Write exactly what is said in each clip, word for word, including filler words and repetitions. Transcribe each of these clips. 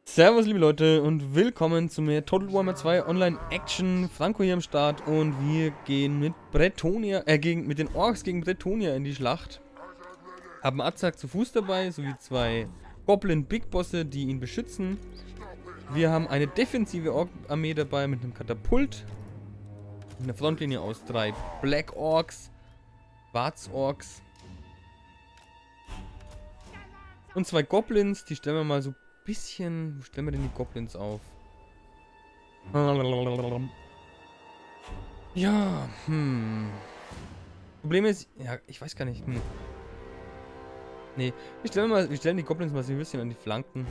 Servus liebe Leute und willkommen zu mehr Total Warhammer zwei Online Action. Franco hier am Start und wir gehen mit Bretonnia, äh, gegen, mit den Orks gegen Bretonnia in die Schlacht. Haben Azak zu Fuß dabei, sowie zwei Goblin Big Bosse, die ihn beschützen. Wir haben eine defensive Ork-Armee dabei mit einem Katapult. Eine Frontlinie aus drei Black Orks, Schwarz Orks und zwei Goblins, die stellen wir mal so bisschen. Wo stellen wir denn die Goblins auf? Ja, hm. Problem ist, ja, ich weiß gar nicht. Hm. Nee, wir stellen, mal, wir stellen die Goblins mal so ein bisschen an die Flanken.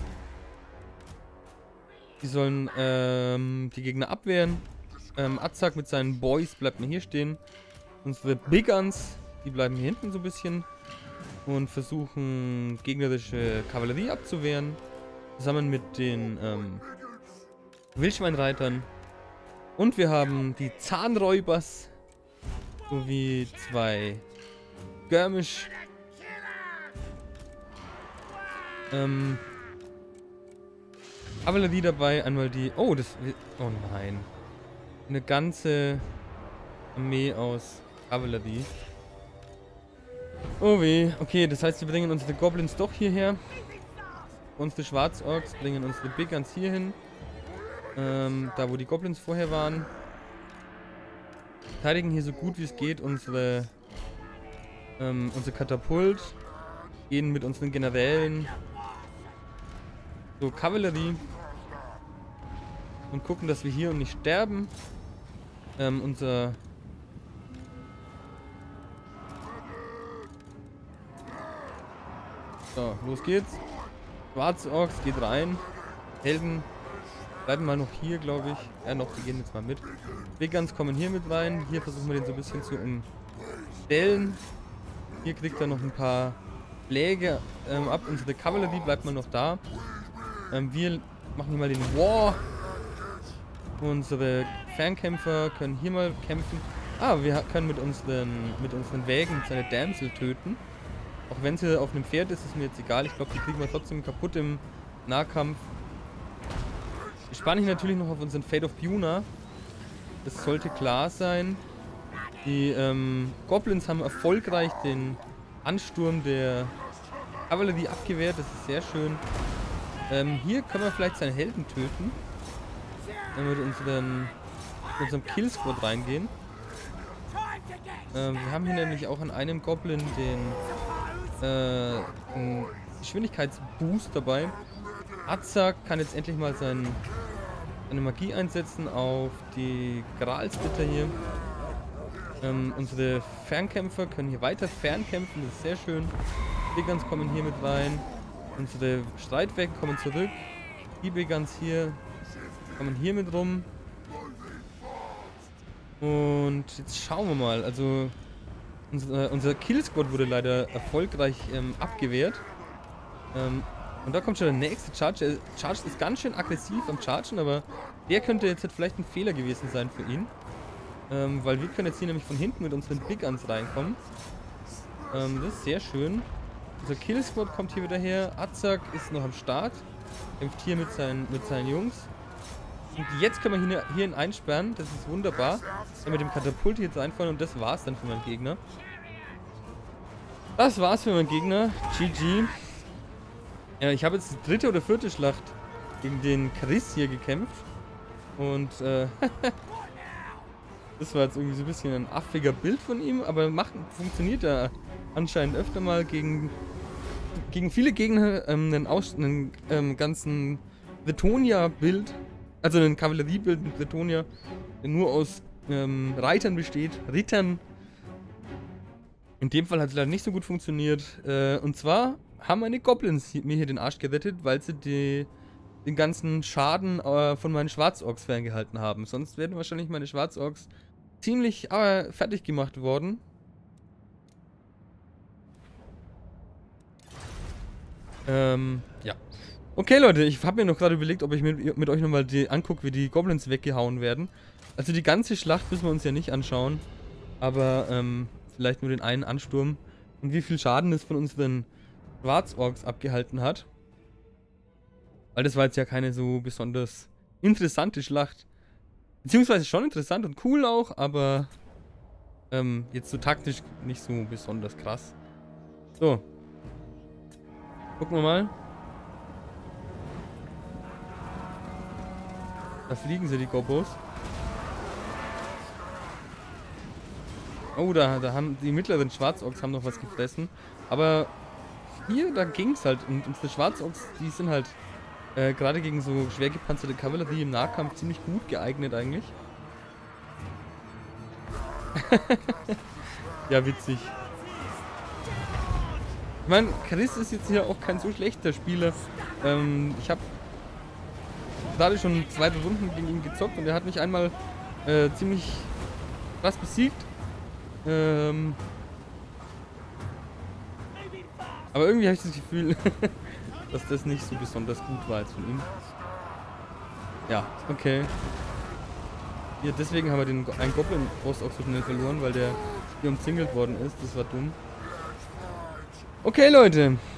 Die sollen ähm, die Gegner abwehren. Ähm, Azak mit seinen Boys bleibt mir hier stehen. Unsere Big Guns, die bleiben hier hinten so ein bisschen. Und versuchen gegnerische Kavallerie abzuwehren. Zusammen mit den ähm, Wildschweinreitern. Und wir haben die Zahnräubers. Sowie zwei Skirmish. Ähm, Kavallerie dabei. Einmal die... Oh, das... Oh nein. Eine ganze Armee aus Kavallerie. Oh weh. Okay, das heißt, wir bringen unsere Goblins doch hierher. Unsere Schwarzorks bringen unsere Big Guns hier hin. Ähm, da wo die Goblins vorher waren. Verteidigen hier so gut wie es geht unsere, ähm, unsere Katapult. Gehen mit unseren Generälen so Kavallerie. Und gucken, dass wir hier und nicht sterben. Ähm, unser... So, los geht's. Schwarze Orks geht rein. Helden bleiben mal noch hier, glaube ich. Ja, noch, die gehen jetzt mal mit. Big Guns kommen hier mit rein. Hier versuchen wir den so ein bisschen zu umstellen. Hier kriegt er noch ein paar Schläge ähm, ab. Unsere Kavallerie bleibt mal noch da. Ähm, wir machen hier mal den War. Unsere Fernkämpfer können hier mal kämpfen. Ah, wir können mit unseren, mit unseren Wägen seine Damsel töten. Auch wenn sie auf einem Pferd ist, ist mir jetzt egal. Ich glaube, die kriegen wir trotzdem kaputt im Nahkampf. Ich spanne hier natürlich noch auf unseren Fate of Buna. Das sollte klar sein. Die ähm, Goblins haben erfolgreich den Ansturm der Kavallerie abgewehrt. Das ist sehr schön. Ähm, hier können wir vielleicht seinen Helden töten. Wenn wir mit, unseren, mit unserem Kill Squad reingehen. Ähm, wir haben hier nämlich auch an einem Goblin den Äh, ein Geschwindigkeitsboost dabei. Azak kann jetzt endlich mal sein, seine Magie einsetzen auf die Gralsritter hier. Ähm, unsere Fernkämpfer können hier weiter fernkämpfen, das ist sehr schön. Die Big Guns kommen hier mit rein. Unsere Streitwagen kommen zurück. Die Big Guns hier kommen hier mit rum. Und jetzt schauen wir mal, also Unser, unser Kill Squad wurde leider erfolgreich ähm, abgewehrt. Ähm, und da kommt schon der nächste Charge. Der Charge ist ganz schön aggressiv am Chargen, aber der könnte jetzt halt vielleicht ein Fehler gewesen sein für ihn. Ähm, weil wir können jetzt hier nämlich von hinten mit unseren Big Guns reinkommen. Ähm, das ist sehr schön. Unser Kill Squad kommt hier wieder her. Azak ist noch am Start. Kämpft hier mit seinen, mit seinen Jungs. Und jetzt können wir hier, hier ihn einsperren. Das ist wunderbar. Dann mit dem Katapult jetzt einfallen und das war's dann für meinen Gegner. Das war's für meinen Gegner. G G. Ja, ich habe jetzt die dritte oder vierte Schlacht gegen den Chris hier gekämpft. Und äh, das war jetzt irgendwie so ein bisschen ein affiger Bild von ihm, aber macht, funktioniert ja anscheinend öfter mal gegen, gegen viele Gegner ähm, einen, Aus, einen ähm, ganzen Bretonnia-Bild. Also ein Kavalleriebild mit Bretonnia, der nur aus ähm, Reitern besteht. Rittern. In dem Fall hat es leider nicht so gut funktioniert. Äh, und zwar haben meine Goblins hier, mir hier den Arsch gerettet, weil sie die, den ganzen Schaden äh, von meinen Schwarzorks ferngehalten haben. Sonst wären wahrscheinlich meine Schwarzorks ziemlich äh, fertig gemacht worden. Ähm, ja. Okay, Leute, ich habe mir noch gerade überlegt, ob ich mit, mit euch nochmal angucke, wie die Goblins weggehauen werden. Also die ganze Schlacht müssen wir uns ja nicht anschauen. Aber ähm, vielleicht nur den einen Ansturm. Und wie viel Schaden es von unseren Schwarzorks abgehalten hat. Weil das war jetzt ja keine so besonders interessante Schlacht. Beziehungsweise schon interessant und cool auch, aber ähm, jetzt so taktisch nicht so besonders krass. So. Gucken wir mal. Da fliegen sie, die Gobos. Oh, da, da haben die mittleren Schwarzochs haben noch was gefressen. Aber hier, da ging's halt. Und unsere Schwarzochs, die sind halt äh, gerade gegen so schwer gepanzerte Kavallerie im Nahkampf ziemlich gut geeignet eigentlich. Ja, witzig. Ich meine, Chris ist jetzt hier auch kein so schlechter Spieler. Ähm, ich habe gerade schon zweite Runden gegen ihn gezockt und er hat mich einmal äh, ziemlich krass besiegt. Ähm, aber irgendwie habe ich das Gefühl, dass das nicht so besonders gut war jetzt von ihm. Ja, okay. Ja, deswegen haben wir den einen Goblin-Boss auch so schnell verloren, weil der hier umzingelt worden ist. Das war dumm. Okay, Leute.